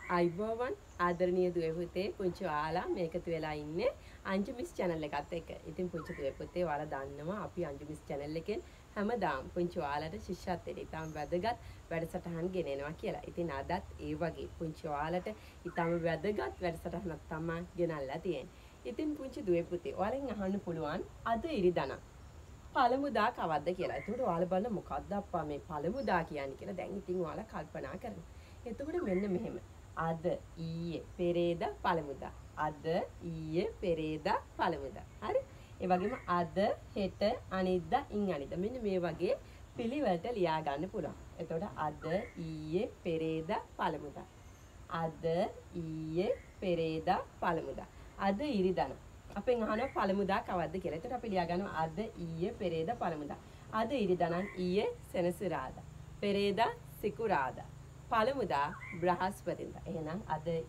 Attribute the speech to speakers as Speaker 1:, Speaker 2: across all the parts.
Speaker 1: අයිබෝවන් ආදරණීය දුවේ පුතේ පුංචි ඔයාලා මේකතු වෙලා ඉන්නේ අංජු මිස් channel එකත් එක්ක. ඉතින් පුංචි දුවේ පුතේ ඔයාලා දන්නවා අපි අංජු මිස් channel එකෙන් හැමදාම පුංචි ඔයාලට ශිෂ්‍යත්වයට ඉතාම වැදගත් වැඩසටහන් ගෙනෙනවා කියලා. ඉතින් අදත් ඒ වගේ පුංචි ඔයාලට ඉතාම වැදගත් වැඩසටහනක් තමයි ගෙනල්ලා තියෙන්නේ. ඉතින් පුංචි දුවේ පුතේ ඔයාලෙන් අහන්න පුළුවන් අද ඉරිදා පළමුදා කවද්ද කියලා. එතකොට ඔයාලා බලන්න මොකද්ද අප්පා මේ පළමුදා කියන්නේ කියලා දැන් ඉතින් ඔයාලා කල්පනා කරනවා. එතකොට මෙන්න මෙහෙම. අද ඊයේ පෙරේදා පළමුදා. අද ඊයේ පෙරේදා පළමුදා. හරි? ඒ වගේම අද හෙට අනිද්දා ඉන් අනිද්දා. මෙන්න මේ වගේ පිළිවෙලට ලියා ගන්න පුළුවන්. එතකොට අද ඊයේ පෙරේදා පළමුදා. අද ඊයේ පෙරේදා පළමුදා. අද ඉරිදා අපෙන් අහනවා පළමුදා කවද්ද කියලා. එතකොට අපි ලියා ගන්නවා අද ඊයේ පෙරේදා පළමුදා. අද ඉරිදා නම් ඊයේ සෙනසුරාදා. පෙරේදා සිකුරාදා. පළමුදා බ්‍රහස්පතින්දා. එහෙනම්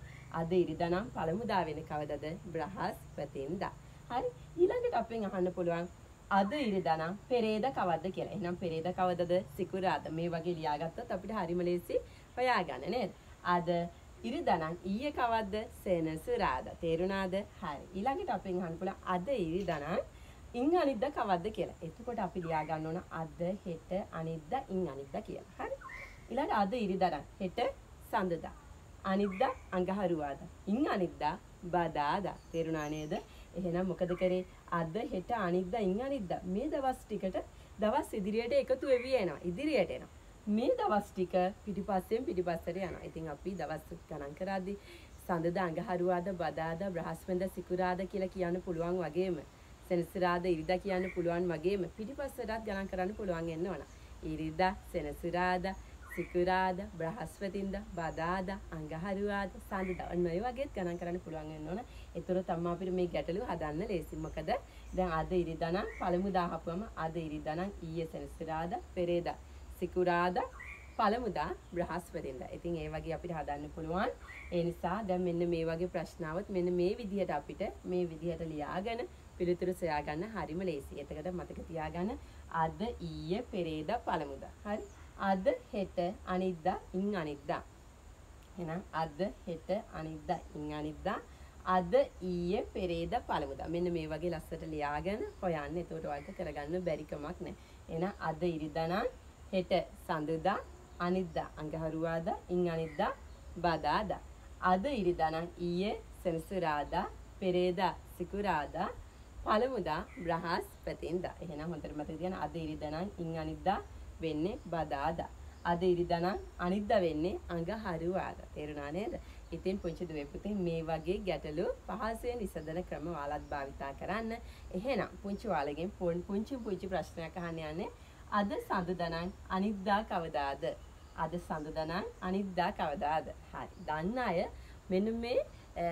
Speaker 1: අද ඉරිදා නම් පළමුදා වෙන්නේ කවදද? බ්‍රහස්පතින්දා. හරි? ඊළඟට අපෙන් අහන්න පුළුවන් අද ඉරිදා නම් පෙරේදා කවද්ද කියලා. එහෙනම් පෙරේදා කවදද? සිකුරාදා. මේ වගේ ලියාගත්තොත් අපිට හරිම ලේසි හොයාගන්න නේද? අද ඉරිදා නම් ඊයේ කවද්ද? සෙනසුරාදා. තේරුණාද? හරි. ඊළඟට අපෙන් අහන්න පුළුවන් අද ඉරිදා නම් ඉන් අනිද්දා කවද්ද කියලා. එතකොට අපි ලියා ගන්න ඕන අද හෙට අනිද්දා ඉන් අනිද්දා කියලා. හරි? ඊළඟ අද ඉරිදා නම් හෙට සඳුදා. අනිද්දා අඟහරුවාදා. ඉන් අනිද්දා බදාදා. තේරුණා නේද? එහෙනම් මොකද කරේ? අද හෙට අනිද්දා ඉන් අනිද්දා මේ දවස් ටිකට දවස් ඉදිරියට එකතු වෙවි යනවා. ඉදිරියට එනවා. මේ දවස් ටික පිටිපස්සෙන් පිටිපස්සට යනවා. ඉතින් අපි දවස් ගණන් කරද්දී සඳුදා අඟහරුවාදා බදාදා බ්‍රහස්පතින්දා සිකුරාදා කියලා කියන්න පුළුවන් වගේම සෙනසුරාදා ඉරිදා කියන්න පුළුවන් වගේම පිටිපස්සටත් ගණන් කරන්න පුළුවන් වෙන්න ඕන. ඉරිදා සෙනසුරාදා සිකුරාදා බ්‍රහස්පතින්දා බදාදා අඟහරුවාදා සඳුදා ඔන්න ඔය වගේත් ගණන් කරන්න පුළුවන් වෙන්න ඕන. ඒතර තමයි අපිට මේ ගැටලුව හදන්න ලේසි. මොකද දැන් අද ඉරිදා නම් පළමුදා අහපුවම අද ඉරිදා නම් ඊයේ සෙනසුරාදා පෙරේදා සිකුරාදා පළමුදා බ්‍රහස්පතින්දා. ඉතින් ඒ වගේ අපිට හදන්න පුළුවන්. ඒ නිසා දැන් මෙන්න මේ වගේ ප්‍රශ්නාවත් මෙන්න මේ විදිහට අපිට මේ විදිහට ලියාගෙන පිළිතුරු සොයා ගන්න හරිම ලේසි. එතකොට මතක තියාගන්න අද ඊයේ පෙරේදා පළමුදා. හරි? අද හෙට අනිද්දා ඉන් අනිද්දා. එහෙනම් අද හෙට අනිද්දා ඉන් අනිද්දා. අද ඊයේ පෙරේදා පළමුදා. මෙන්න මේ වගේ ලස්සට ලියාගෙන හොයන්න. එතකොට ඔයාලට කරගන්න බැරි කමක් නැහැ. එහෙනම් අද ඉරිදා නම් හෙට සඳුදා අනිද්දා අඟහරුවාදා ඉන් අනිද්දා බදාදා. අද ඉරිදා නම් ඊයේ සෙනසුරාදා පෙරේදා සිකුරාදා පළමුදා බ්‍රහස්පතින්දා. එහෙනම් හොඳට මතක තියාගන්න අද ඉරිදා නම් ඉන් අනිද්දා වෙන්නේ බදාදා. අද ඉරිදා නම් අනිද්දා වෙන්නේ අඟහරුවාදා. තේරුණා නේද? ඉතින් පුංචි දුවේ පුතේ මේ වගේ ගැටලු පහසෙන් විසඳන ක්‍රම ඔයාලත් භාවිතා කරන්න. එහෙනම් පුංචි ඔයාලගෙන් පුංචි ප්‍රශ්නයක් අහන්න යන්නේ. අද සඳුදා නම් අනිද්දා කවදාද? අද සඳුදා නම් අනිද්දා කවදාද? හරි. දන්න අය මෙන්න මේ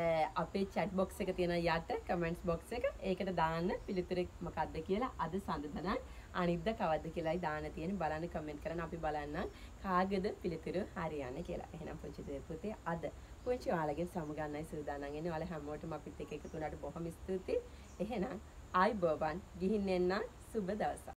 Speaker 1: අපේ chat box එක තියෙන යට comments box එක ඒකට දාන්න පිළිතුර මොකක්ද කියලා අද සඳුදා නම් අනිද්දා කවද්ද කියලායි දාන්න තියෙන්නේ. බලන්න comment කරන්න අපි බලන්න කාගේද පිළිතුරු හරියන්නේ කියලා. එහෙනම් පුංචි දුවේ පුතේ අද පුංචි ඔයාලගෙන් සමුගන්නයි සූදානම් වෙන්නේ. ඔයාලා හැමෝටම අපිත් එක්ක එකතු වුණාට බොහොම ස්තුතියි. එහෙනම් ආයිබෝවන් ගිහින් එන්න සුබ දවසක්.